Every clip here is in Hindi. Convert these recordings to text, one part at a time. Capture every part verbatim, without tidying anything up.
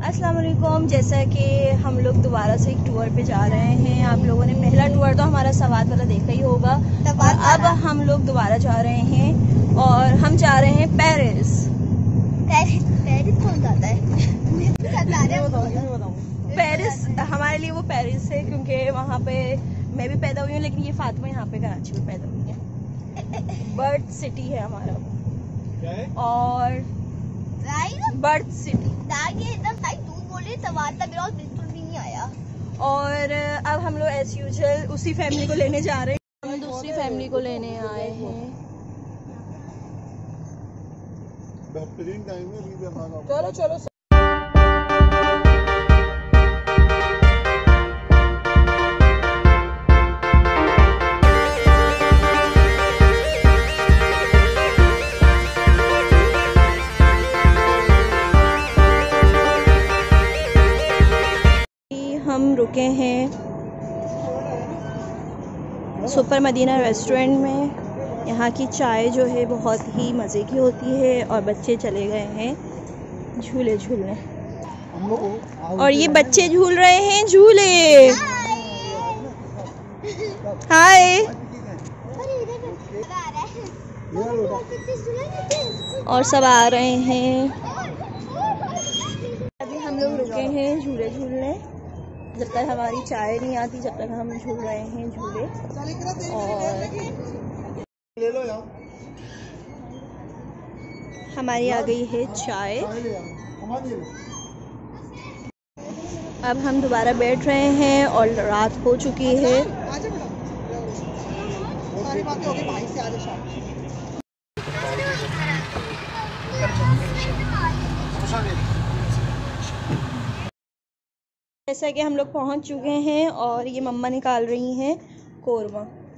अस्सलाम वालेकुम। जैसा कि हम लोग दोबारा से एक टूर पे जा रहे हैं। आप लोगों ने पहला टूर तो हमारा सवाद वाला देखा ही होगा, और अब हम लोग दोबारा जा रहे हैं और हम जा रहे हैं पेरिस। पेरिस पेरिस कौन जाता है? पेरिस हमारे लिए वो पेरिस है क्योंकि वहाँ पे मैं भी पैदा हुई हूँ, लेकिन ये फातिमा यहाँ पे कराची में पैदा हुई है। बर्थ सिटी है हमारा, और बर्थ सिटी। ये एकदम सही दूध बोल रही, सवाद का बिल्कुल बिल्कुल भी नहीं आया। और अब हम लोग एज यूजुअल उसी फैमिली को लेने जा रहे हैं। हम दूसरी फैमिली को लेने आए हैं। बेहतरीन टाइम है। चलो चलो हम रुके हैं सुपर मदीना रेस्टोरेंट में। यहाँ की चाय जो है बहुत ही मज़े की होती है, और बच्चे चले गए हैं झूले झूलने, और ये बच्चे झूल रहे हैं झूले। हाय। और सब आ रहे हैं। अभी हम लोग रुके हैं झूले झूलने, जब तक हमारी चाय नहीं आती जब तक हम झूल रहे हैं झूले। और हमारी आ गई है चाय। अब हम दोबारा बैठ रहे हैं और रात हो चुकी है। जैसा कि हम लोग पहुंच चुके हैं, और ये मम्मा निकाल रही हैं कोरमा।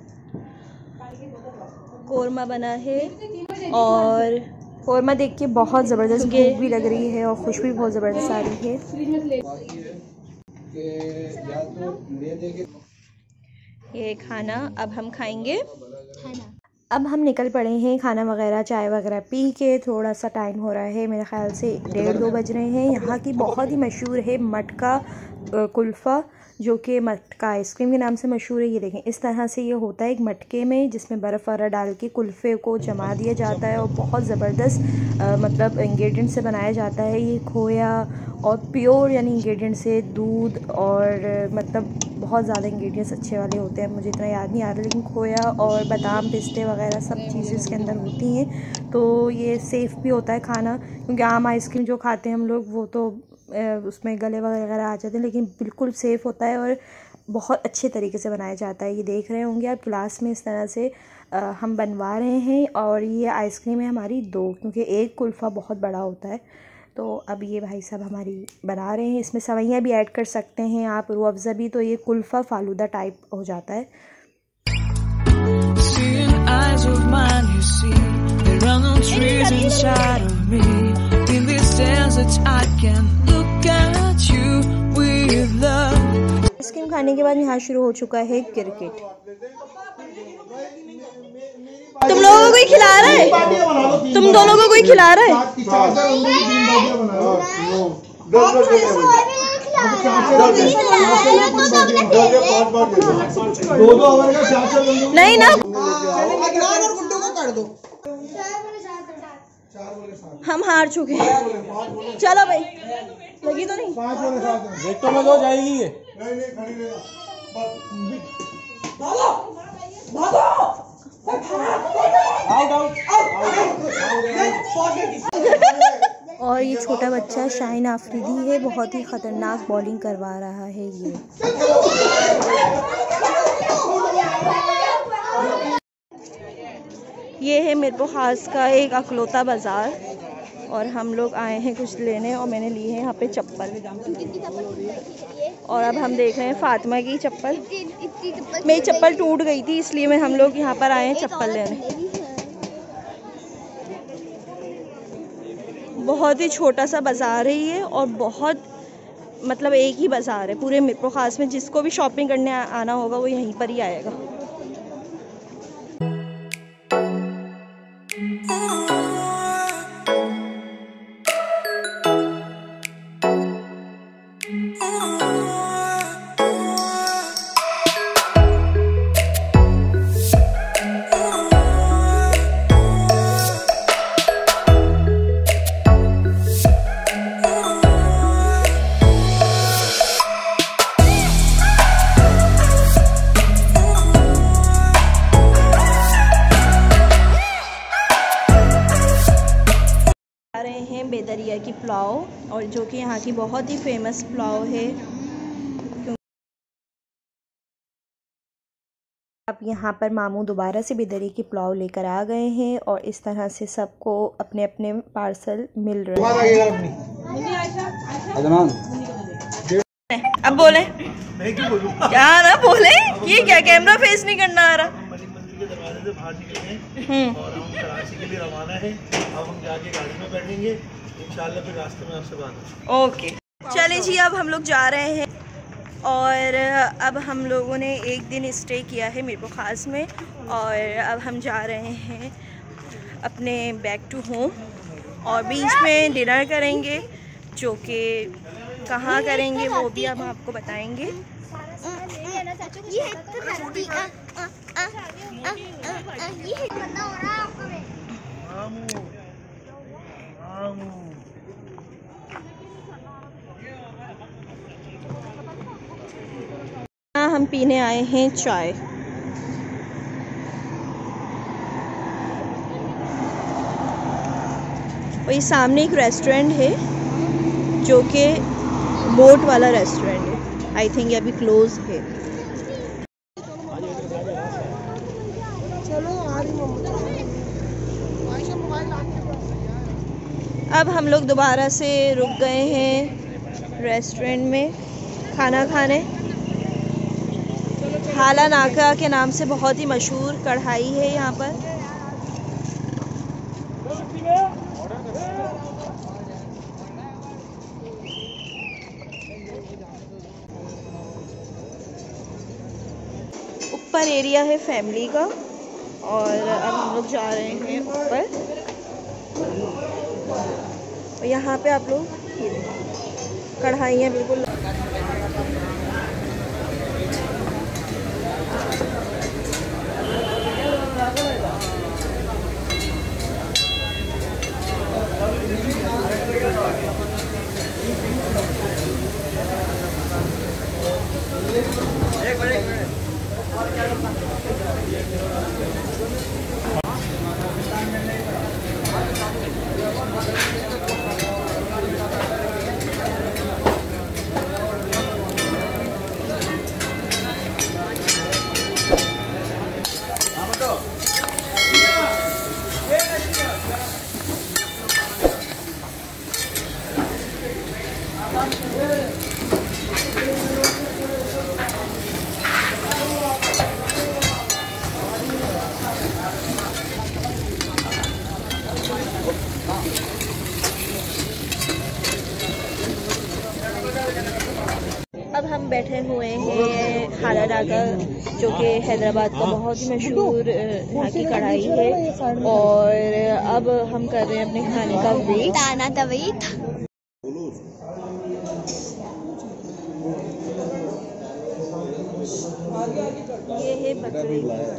कोरमा बना है, और कोरमा देख के बहुत ज़बरदस्त भूख भी लग रही है और खुशबू भी बहुत ज़बरदस्त आ रही है। ये खाना अब हम खाएंगे। अब हम निकल पड़े हैं खाना वगैरह चाय वगैरह पी के। थोड़ा सा टाइम हो रहा है, मेरे ख्याल से डेढ़ दो बज रहे हैं। यहाँ की बहुत ही मशहूर है मटका कुल्फ़ा, जो कि मटका आइसक्रीम के नाम से मशहूर है। ये देखें, इस तरह से ये होता है एक मटके में, जिसमें बर्फ़ वगैरह डाल के कुल्फ़े को जमा दिया जाता है, और बहुत ज़बरदस्त मतलब इंग्रेडिएंट से बनाया जाता है। ये खोया और प्योर यानी इंग्रेडिएंट से, दूध और मतलब बहुत ज़्यादा इंग्रेडिएंट्स अच्छे वाले होते हैं। मुझे इतना याद नहीं आ रहा, लेकिन खोया और बादाम पिस्ते वगैरह सब चीज़ें इसके अंदर होती हैं। तो ये सेफ़ भी होता है खाना, क्योंकि आम आइसक्रीम जो खाते हैं हम लोग वो तो उसमें गले वगैरह आ जाते हैं, लेकिन बिल्कुल सेफ़ होता है और बहुत अच्छे तरीके से बनाया जाता है। ये देख रहे होंगे आप, गिलास में इस तरह से आ, हम बनवा रहे हैं। और ये आइसक्रीम है हमारी दो, क्योंकि एक कुल्फ़ा बहुत बड़ा होता है। तो अब ये भाई साहब हमारी बना रहे हैं। इसमें सवैयाँ भी ऐड कर सकते हैं आप, रूह अफ़ज़ा भी, तो ये कुल्फ़ा फालूदा टाइप हो जाता है। आइसक्रीम खाने के बाद यहाँ शुरू हो चुका है क्रिकेट। तुम लोगों को कोई खिला रहा है? तुम दोनों को कोई खिला रहा है? नहीं ना, हम हार चुके हैं। चलो भाई, लगी तो नहीं? तो में दो जाएगी ये। और ये छोटा बच्चा शाहीन आफरीदी है, बहुत ही ख़तरनाक बॉलिंग करवा रहा है ये। ये है मीरपुर ख़ास का एक अकलौता बाज़ार, और हम लोग आए हैं कुछ लेने, और मैंने ली है यहाँ पे चप्पल। और अब हम देख रहे हैं फातिमा की चप्पल। मेरी चप्पल टूट गई थी, इसलिए मैं हम लोग यहाँ पर आए हैं चप्पल लेने। बहुत ही छोटा सा बाज़ार है ये, और बहुत मतलब एक ही बाज़ार है पूरे मीरपुर ख़ास में। जिसको भी शॉपिंग करने आना होगा वो यहीं पर ही आएगा। बेदरिया की पुलाव, और जो कि यहाँ की बहुत ही फेमस पुलाव है। अब यहाँ पर मामू दोबारा से बेदरिया की पुलाव लेकर आ गए हैं और इस तरह से सबको अपने अपने पार्सल मिल रहे हैं। अब बोले क्या ना बोले, ये क्या कैमरा फेस नहीं करना आ रहा। कराची के लिए रवाना है, अब हम जाके गाड़ी में बैठेंगे इंशाल्लाह, फिर रास्ते में आपसे बात। ओके चलिए जी, अब हम लोग जा रहे हैं और अब हम लोगों ने एक दिन स्टे किया है मीरपुर खास में, और अब हम जा रहे हैं अपने बैक टू होम, और बीच में डिनर करेंगे, जो कि कहाँ करेंगे वो भी अब आपको बताएंगे। हम पीने आए हैं चाय। और ये सामने एक रेस्टोरेंट है जो कि बोट वाला रेस्टोरेंट है, आई थिंक ये अभी क्लोज है। अब हम लोग दोबारा से रुक गए हैं रेस्टोरेंट में खाना खाने। हाला नाका के नाम से बहुत ही मशहूर कढ़ाई है यहाँ पर। ऊपर एरिया है फैमिली का, और अब हम लोग जा रहे हैं ऊपर। और यहाँ पे आप लोग कढ़ाइयाँ बिल्कुल अब हम बैठे हुए हैं हाला नाका, जो कि हैदराबाद का बहुत ही मशहूर यहाँ की कढ़ाई है, और अब हम कर रहे हैं अपने खाने का वेट। ताना तवीत ये है बकरे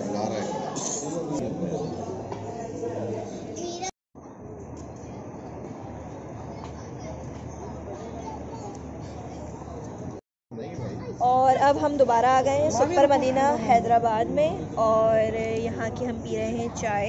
और अब हम दोबारा आ गए हैं सुपर मदीना हैदराबाद में, और यहाँ की हम पी रहे हैं चाय,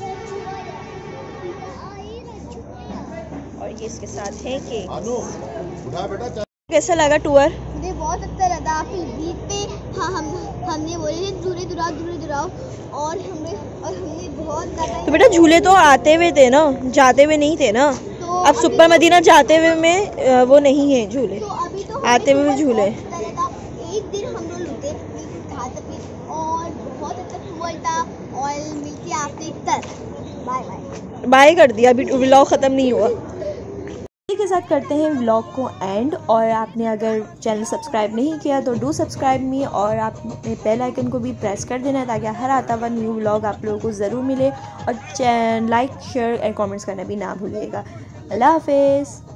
और ये इसके साथ है केक। कैसा लगा टूर? मुझे बहुत अच्छा लगा। आपकी बीच पे हाँ हम हमने बोले थे झूले दुराओ झूले दुराओ, और हमने और हमने बहुत ज़्यादा। तो बेटा झूले तो आते हुए थे ना, जाते हुए नहीं थे ना। तो अब सुपर मदीना जाते हुए में वो नहीं है झूले, तो अभी तो आते हुए झूले। एक दिन हम लोग रुके और बहुत अच्छा हुआ था, और मिलके आपसे बाय बाय बाय कर दिया, अभी व्लॉग ख़त्म नहीं हुआ। के साथ करते हैं व्लॉग को एंड, और आपने अगर चैनल सब्सक्राइब नहीं किया तो डू सब्सक्राइब मी, और आपने बेल आइकन को भी प्रेस कर देना है ताकि हर आता हुआ न्यू व्लॉग आप लोगों को ज़रूर मिले, और लाइक शेयर एंड कमेंट्स करना भी ना भूलिएगा। अल्लाह हाफिज़।